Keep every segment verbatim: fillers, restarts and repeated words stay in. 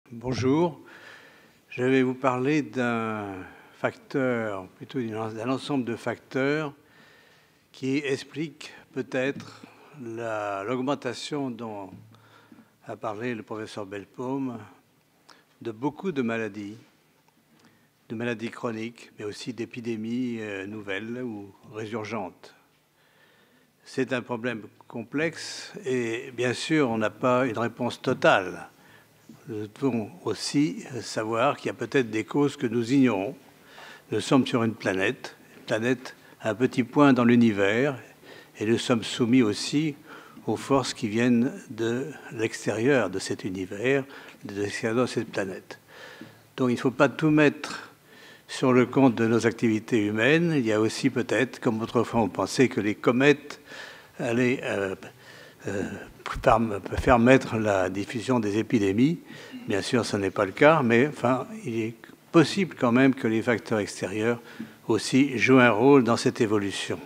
Bonjour, je vais vous parler d'un facteur, plutôt d'un ensemble de facteurs qui expliquent peut-être l'augmentation dont a parlé le professeur Bellepomme de beaucoup de maladies, de maladies chroniques, mais aussi d'épidémies nouvelles ou résurgentes. C'est un problème complexe et bien sûr, on n'a pas une réponse totale. Nous devons aussi savoir qu'il y a peut-être des causes que nous ignorons. Nous sommes sur une planète, une planète à un petit point dans l'univers, et nous sommes soumis aussi aux forces qui viennent de l'extérieur de cet univers, de l'extérieur de cette planète. Donc il ne faut pas tout mettre sur le compte de nos activités humaines. Il y a aussi peut-être, comme autrefois on pensait que les comètes allaient euh, euh, permettre la diffusion des épidémies. Bien sûr, ce n'est pas le cas, mais enfin, il est possible quand même que les facteurs extérieurs aussi jouent un rôle dans cette évolution.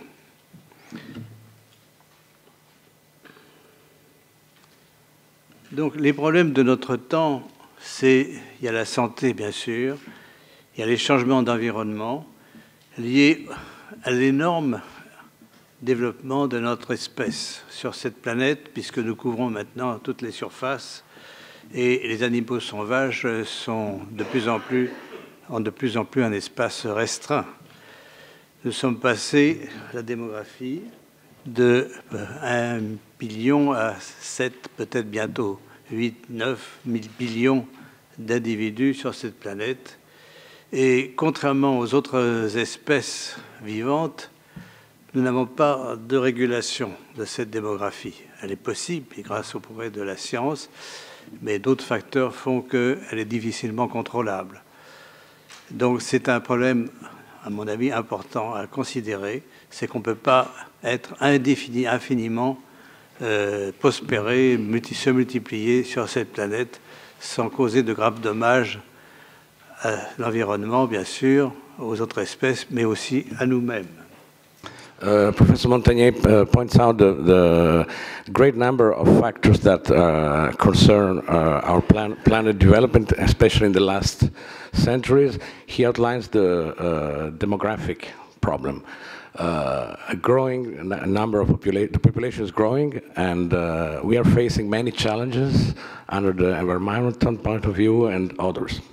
Donc, les problèmes de notre temps, c'est, il y a la santé, bien sûr, il y a les changements d'environnement liés à l'énorme développement de notre espèce sur cette planète, puisque nous couvrons maintenant toutes les surfaces et les animaux sauvages sont de plus en plus, ont de plus en plus un espace restreint. Nous sommes passés, la démographie, de un billion à sept, peut-être bientôt huit, neuf mille billions d'individus sur cette planète. Et contrairement aux autres espèces vivantes, nous n'avons pas de régulation de cette démographie. Elle est possible, et grâce au progrès de la science, mais d'autres facteurs font qu'elle est difficilement contrôlable. Donc c'est un problème, à mon avis, important à considérer, c'est qu'on ne peut pas être indéfini, infiniment euh, prospérer, multi, se multiplier sur cette planète sans causer de graves dommages à l'environnement, bien sûr, aux autres espèces, mais aussi à nous-mêmes. Uh, Professor Montagnier uh, points out the, the great number of factors that uh, concern uh, our plan planet development, especially in the last centuries. He outlines the uh, demographic problem. Uh, a growing a number of population, the population is growing, and uh, we are facing many challenges under the environmental point of view and others.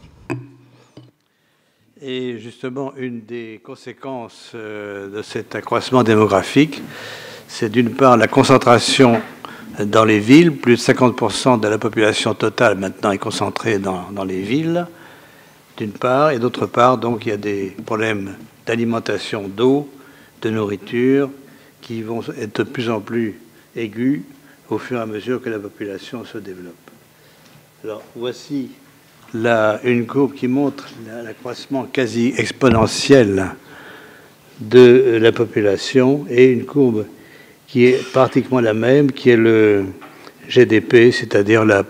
Et justement, une des conséquences de cet accroissement démographique, c'est d'une part la concentration dans les villes. Plus de cinquante pour cent de la population totale maintenant est concentrée dans, dans les villes, d'une part, et d'autre part, donc il y a des problèmes d'alimentation, d'eau, de nourriture, qui vont être de plus en plus aigus au fur et à mesure que la population se développe. Alors, voici Là, une courbe qui montre l'accroissement quasi exponentiel de la population et une courbe qui est pratiquement la même, qui est le G D P, c'est-à-dire la,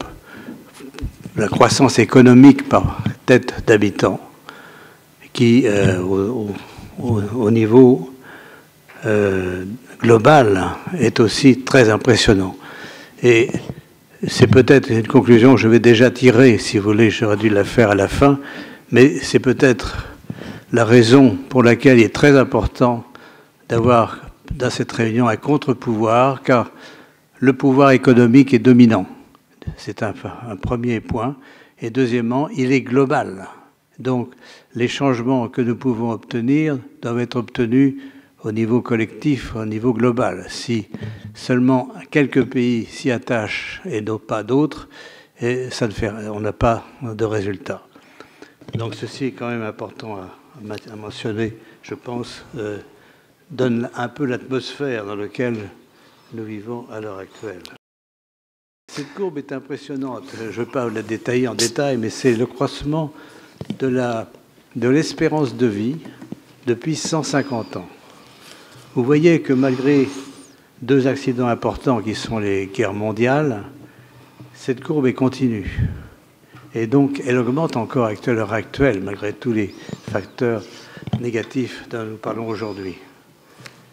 la croissance économique par tête d'habitant, qui, euh, au, au, au niveau euh, global, est aussi très impressionnant. Et c'est peut-être une conclusion que je vais déjà tirer, si vous voulez, j'aurais dû la faire à la fin, mais c'est peut-être la raison pour laquelle il est très important d'avoir dans cette réunion un contre-pouvoir, car le pouvoir économique est dominant. C'est un, un premier point. Et deuxièmement, il est global. Donc, les changements que nous pouvons obtenir doivent être obtenus au niveau collectif, au niveau global. Si seulement quelques pays s'y attachent et non pas d'autres, et ça ne fait, on n'a pas de résultat. Donc ceci est quand même important à, à mentionner, je pense, euh, donne un peu l'atmosphère dans laquelle nous vivons à l'heure actuelle. Cette courbe est impressionnante, je ne vais pas la détailler en détail, mais c'est le croissement de la, de l'espérance de vie depuis cent cinquante ans. Vous voyez que malgré deux accidents importants qui sont les guerres mondiales, cette courbe est continue. Et donc, elle augmente encore à l'heure actuelle, malgré tous les facteurs négatifs dont nous parlons aujourd'hui.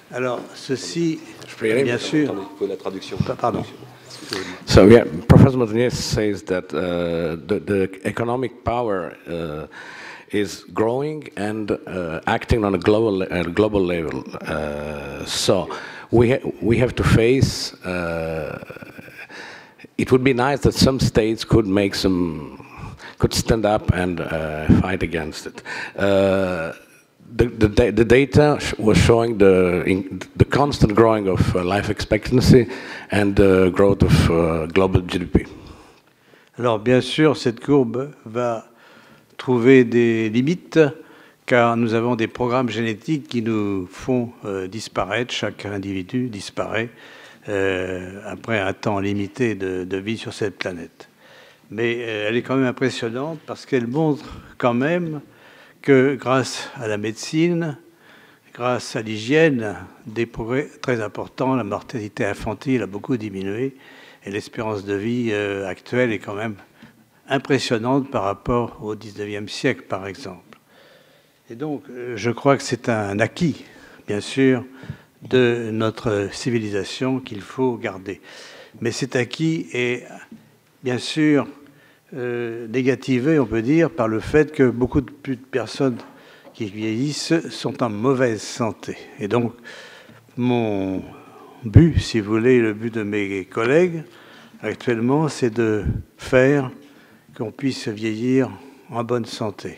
Alors, ceci, bien sûr... La traduction. Pardon. So, yeah, Professor Montagnier says that uh, the, the economic power uh, is growing and uh, acting on a global, uh, global level. Uh, so, we, ha we have to face... Uh, it would be nice that some states could make some... could stand up and uh, fight against it. Uh, The, the, the data was showing the, in, the constant growing of uh, life expectancy and the growth of uh, global G D P. Alors bien sûr, cette courbe va trouver des limites car nous avons des programmes génétiques qui nous font euh, disparaître, chaque individu disparaît euh, après un temps limité de, de vie sur cette planète. Mais euh, elle est quand même impressionnante parce qu'elle montre quand même que grâce à la médecine, grâce à l'hygiène, des progrès très importants, la mortalité infantile a beaucoup diminué et l'espérance de vie euh, actuelle est quand même impressionnante par rapport au dix-neuvième siècle, par exemple. Et donc, je crois que c'est un acquis, bien sûr, de notre civilisation qu'il faut garder. Mais cet acquis est, bien sûr, Euh, négativé, on peut dire, par le fait que beaucoup de, plus de personnes qui vieillissent sont en mauvaise santé. Et donc, mon but, si vous voulez, le but de mes collègues actuellement, c'est de faire qu'on puisse vieillir en bonne santé.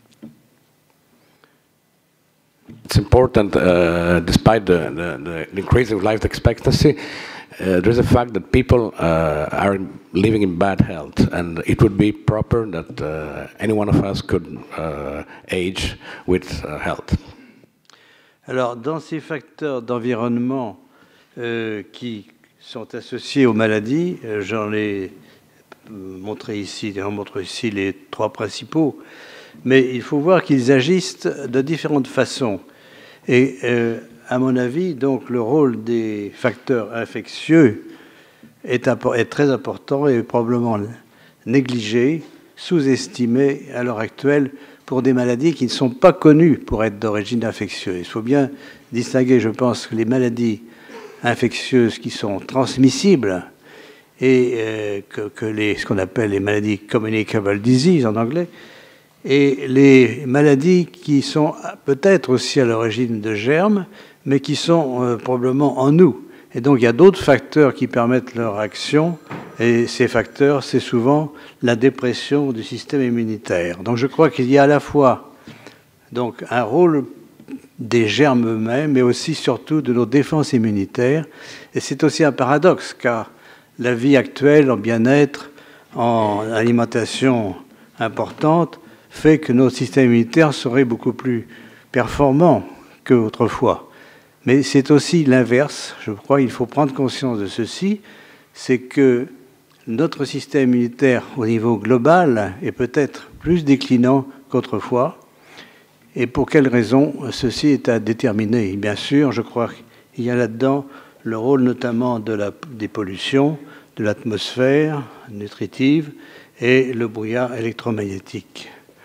It's important, uh, despite the, the, the increasing life expectancy, uh, there's a fact that people uh, are living in bad health, and it would be proper that uh, any one of us could uh, age with uh, health. Alors, dans ces facteurs d'environnement euh, qui sont associés aux maladies, euh, j'en ai montré ici, on montre ici les trois principaux, mais il faut voir qu'ils agissent de différentes façons. Et euh, à mon avis, donc, le rôle des facteurs infectieux est, est très important et probablement négligé, sous-estimé à l'heure actuelle pour des maladies qui ne sont pas connues pour être d'origine infectieuse. Il faut bien distinguer, je pense, les maladies infectieuses qui sont transmissibles et euh, que, que les, ce qu'on appelle les maladies communicable disease en anglais, et les maladies qui sont peut-être aussi à l'origine de germes, mais qui sont euh, probablement en nous. Et donc il y a d'autres facteurs qui permettent leur action, et ces facteurs, c'est souvent la dépression du système immunitaire. Donc je crois qu'il y a à la fois donc, un rôle des germes eux-mêmes, mais aussi surtout de nos défenses immunitaires. Et c'est aussi un paradoxe, car la vie actuelle en bien-être, en alimentation importante, fait que notre système immunitaire serait beaucoup plus performant qu'autrefois. Mais c'est aussi l'inverse, je crois qu'il faut prendre conscience de ceci, c'est que notre système immunitaire au niveau global est peut-être plus déclinant qu'autrefois. Et pour quelles raisons, ceci est à déterminer. Bien sûr, je crois qu'il y a là-dedans le rôle notamment de la, des pollutions, de l'atmosphère nutritive et le brouillard électromagnétique.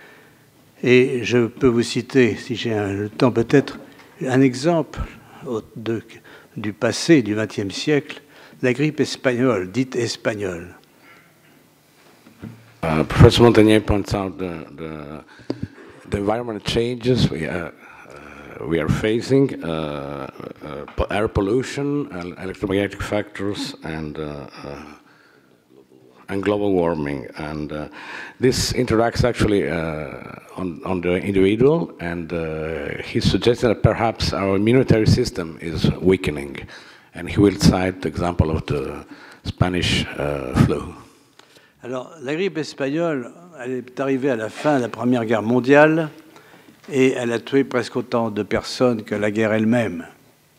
Et je peux vous citer, si j'ai le temps peut-être, un exemple de, du passé, du vingtième siècle, la grippe espagnole, dite espagnole. Uh, Professor Montagnier points out the, the, the environment changes we are, uh, we are facing, uh, uh, air pollution, electromagnetic factors, and uh, uh, and global warming, and uh, this interacts actually uh, on, on the individual, and uh, he suggested that perhaps our immunitary system is weakening, and he will cite the example of the Spanish uh, flu. Alors, la grippe espagnole, elle est arrivée à la fin de la Première Guerre mondiale et elle a tué presque autant de personnes que la guerre elle-même. Pourquoi ?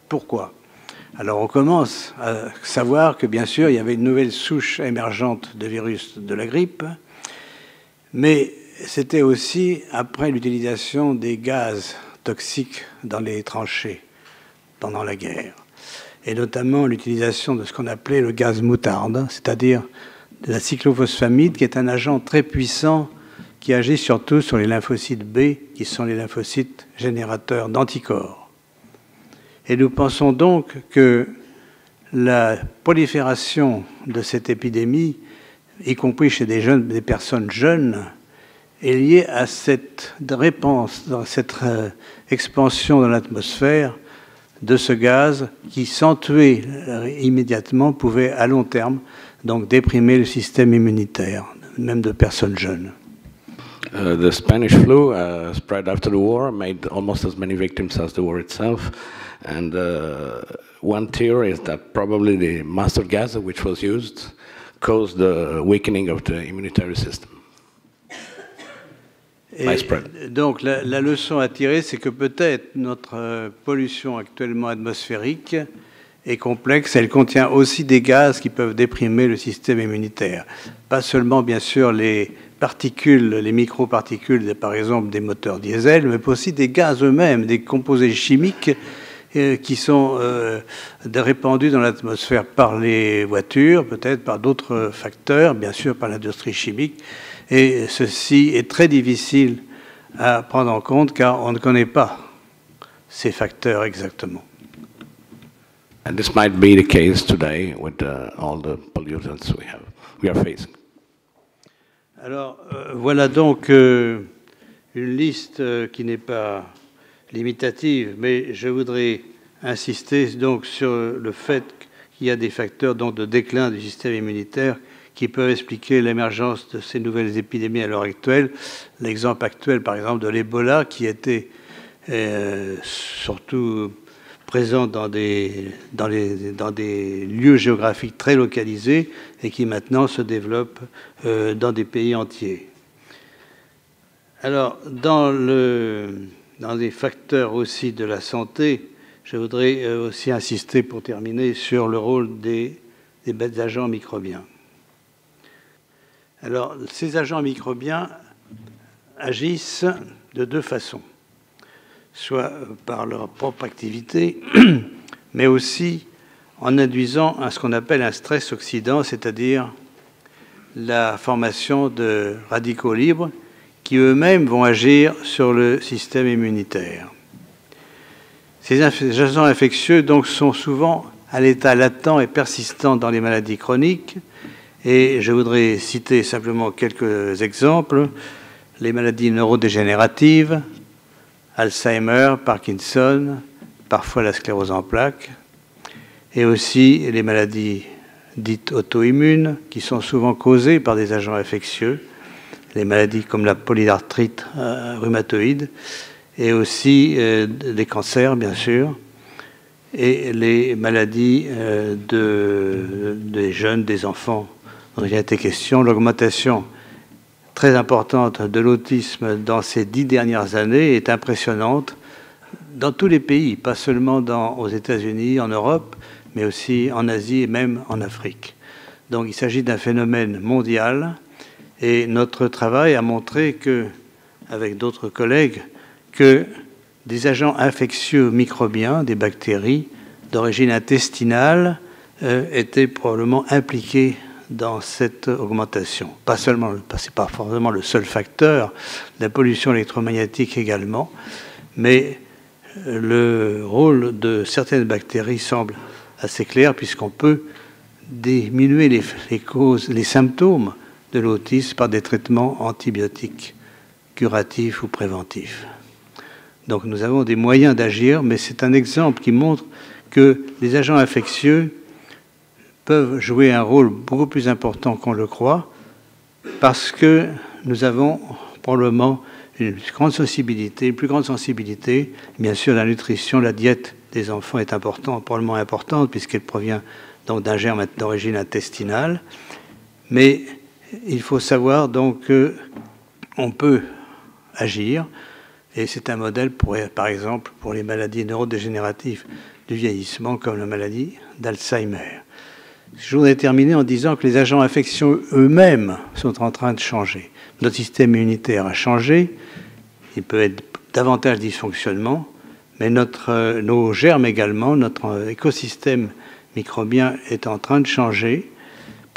Alors on commence à savoir que bien sûr il y avait une nouvelle souche émergente de virus de la grippe, mais c'était aussi après l'utilisation des gaz toxiques dans les tranchées pendant la guerre, et notamment l'utilisation de ce qu'on appelait le gaz moutarde, c'est-à-dire de la cyclophosphamide, qui est un agent très puissant qui agit surtout sur les lymphocytes B, qui sont les lymphocytes générateurs d'anticorps. Et nous pensons donc que la prolifération de cette épidémie, y compris chez des jeunes, des personnes jeunes, est liée à cette réponse, dans cette euh, expansion dans l'atmosphère de ce gaz qui, sans tuer euh, immédiatement, pouvait à long terme donc déprimer le système immunitaire, même de personnes jeunes. Uh, the Spanish flu uh, spread after the war, made almost as many victims as the war itself. And uh, one theory is that probably the mustard gas which was used caused the weakening of the immunitary system. Et donc la, la leçon à tirer, c'est que peut-être notre euh, pollution actuellement atmosphérique est complexe. Elle contient aussi des gaz qui peuvent déprimer le système immunitaire. Pas seulement, bien sûr, les particules, les microparticules, par exemple, des moteurs diesel, mais aussi des gaz eux-mêmes, des composés chimiques euh, qui sont euh, répandus dans l'atmosphère par les voitures, peut-être par d'autres facteurs, bien sûr par l'industrie chimique. Et ceci est très difficile à prendre en compte car on ne connaît pas ces facteurs exactement. And this might be the case today with uh, all the pollutants we have, we are facing. Alors euh, voilà donc euh, une liste euh, qui n'est pas limitative, mais je voudrais insister donc sur le fait qu'il y a des facteurs donc de déclin du système immunitaire qui peuvent expliquer l'émergence de ces nouvelles épidémies à l'heure actuelle. L'exemple actuel, par exemple, de l'Ebola, qui était euh, surtout présent dans des, dans, les, dans des lieux géographiques très localisés et qui maintenant se développe euh, dans des pays entiers. Alors, dans, le, dans les facteurs aussi de la santé, je voudrais euh, aussi insister, pour terminer, sur le rôle des, des agents microbiens. Alors, ces agents microbiens agissent de deux façons, soit par leur propre activité, mais aussi en induisant à ce qu'on appelle un stress oxydant, c'est-à-dire la formation de radicaux libres qui eux-mêmes vont agir sur le système immunitaire. Ces agents infectieux donc sont souvent à l'état latent et persistant dans les maladies chroniques. Et je voudrais citer simplement quelques exemples. Les maladies neurodégénératives, Alzheimer, Parkinson, parfois la sclérose en plaques, et aussi les maladies dites auto-immunes, qui sont souvent causées par des agents infectieux, les maladies comme la polyarthrite euh, rhumatoïde, et aussi euh, les cancers, bien sûr, et les maladies euh, de, des jeunes, des enfants. Donc, il a été question, l'augmentation très importante de l'autisme dans ces dix dernières années est impressionnante dans tous les pays, pas seulement dans, aux États-Unis, en Europe, mais aussi en Asie et même en Afrique. Donc il s'agit d'un phénomène mondial et notre travail a montré que, avec d'autres collègues, que des agents infectieux microbiens, des bactéries d'origine intestinale, euh, étaient probablement impliqués dans cette augmentation. Pas seulement, c'est pas forcément le seul facteur, la pollution électromagnétique également, mais le rôle de certaines bactéries semble assez clair puisqu'on peut diminuer les, les causes, les symptômes de l'autisme par des traitements antibiotiques curatifs ou préventifs. Donc nous avons des moyens d'agir, mais c'est un exemple qui montre que les agents infectieux peuvent jouer un rôle beaucoup plus important qu'on le croit, parce que nous avons probablement une grande sensibilité, une plus grande sensibilité. Bien sûr, la nutrition, la diète des enfants est importante, probablement importante, puisqu'elle provient donc d'un germe d'origine intestinale. Mais il faut savoir donc qu'on peut agir, et c'est un modèle, pour, par exemple, pour les maladies neurodégénératives du vieillissement, comme la maladie d'Alzheimer. Je voudrais terminer en disant que les agents infectieux eux-mêmes sont en train de changer. Notre système immunitaire a changé, il peut être davantage dysfonctionnement, mais notre, nos germes également, notre écosystème microbien est en train de changer. Pourquoi ?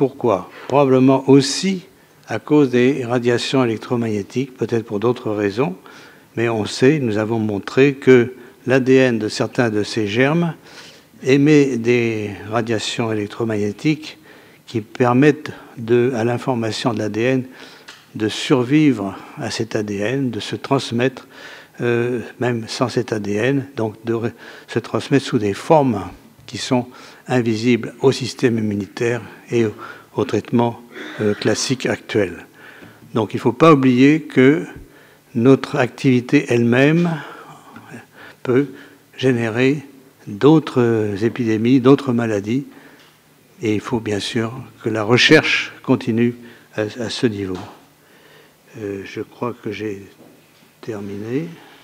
Probablement aussi à cause des radiations électromagnétiques, peut-être pour d'autres raisons, mais on sait, nous avons montré que l'A D N de certains de ces germes émet des radiations électromagnétiques qui permettent de, à l'information de l'A D N de survivre à cet A D N, de se transmettre euh, même sans cet A D N, donc de se transmettre sous des formes qui sont invisibles au système immunitaire et au, au traitement euh, classique actuel. Donc il ne faut pas oublier que notre activité elle-même peut générer d'autres épidémies, d'autres maladies, et il faut bien sûr que la recherche continue à, à ce niveau. Euh, je crois que j'ai terminé.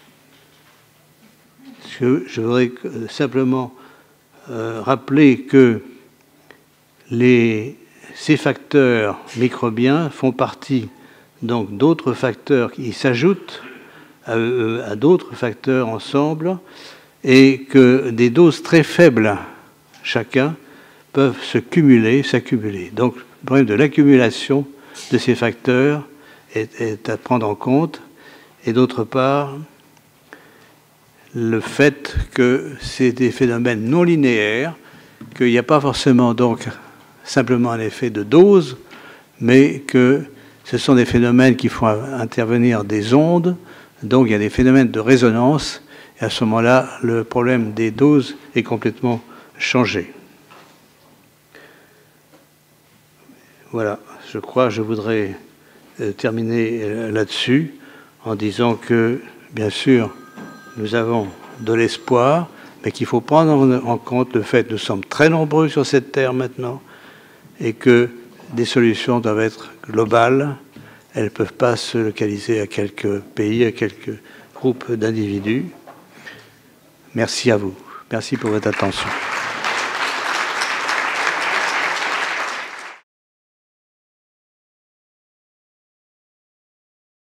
Je, je voudrais simplement euh, rappeler que les, ces facteurs microbiens font partie donc d'autres facteurs qui s'ajoutent à, à d'autres facteurs ensemble, et que des doses très faibles chacun peuvent se cumuler, s'accumuler. Donc le problème de l'accumulation de ces facteurs est, est à prendre en compte, et d'autre part le fait que c'est des phénomènes non linéaires, qu'il n'y a pas forcément donc simplement un effet de dose, mais que ce sont des phénomènes qui font intervenir des ondes, donc il y a des phénomènes de résonance, et à ce moment-là, le problème des doses est complètement changé. Voilà, je crois que je voudrais euh, terminer euh, là-dessus en disant que, bien sûr, nous avons de l'espoir, mais qu'il faut prendre en, en compte le fait que nous sommes très nombreux sur cette terre maintenant et que des solutions doivent être globales. Elles ne peuvent pas se localiser à quelques pays, à quelques groupes d'individus. Merci à vous. Merci pour votre attention.